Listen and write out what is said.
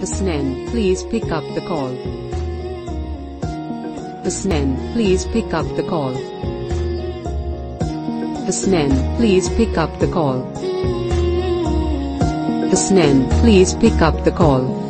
Hassnain, please pick up the call. Hassnain, please pick up the call. Hassnain, please pick up the call. Hassnain, please pick up the call.